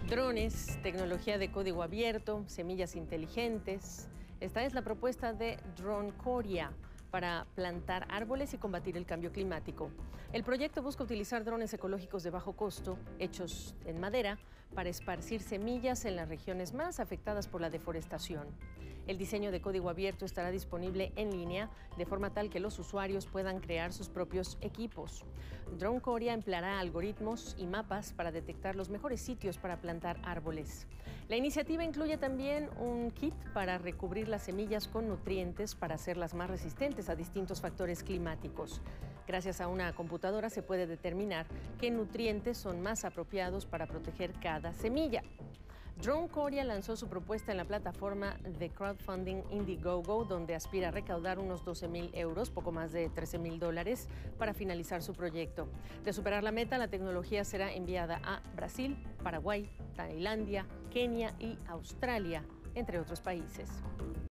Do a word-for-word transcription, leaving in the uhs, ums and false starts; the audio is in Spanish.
Drones, tecnología de código abierto, semillas inteligentes. Esta es la propuesta de Dronecoria para plantar árboles y combatir el cambio climático. El proyecto busca utilizar drones ecológicos de bajo costo, hechos en madera, para esparcir semillas en las regiones más afectadas por la deforestación. El diseño de código abierto estará disponible en línea, de forma tal que los usuarios puedan crear sus propios equipos. Dronecoria empleará algoritmos y mapas para detectar los mejores sitios para plantar árboles. La iniciativa incluye también un kit para recubrir las semillas con nutrientes para hacerlas más resistentes a distintos factores climáticos. Gracias a una computadora se puede determinar qué nutrientes son más apropiados para proteger cada semilla. Dronecoria lanzó su propuesta en la plataforma de crowdfunding Indiegogo, donde aspira a recaudar unos doce mil euros, poco más de trece mil dólares, para finalizar su proyecto. De superar la meta, la tecnología será enviada a Brasil, Paraguay, Tailandia, Kenia y Australia, entre otros países.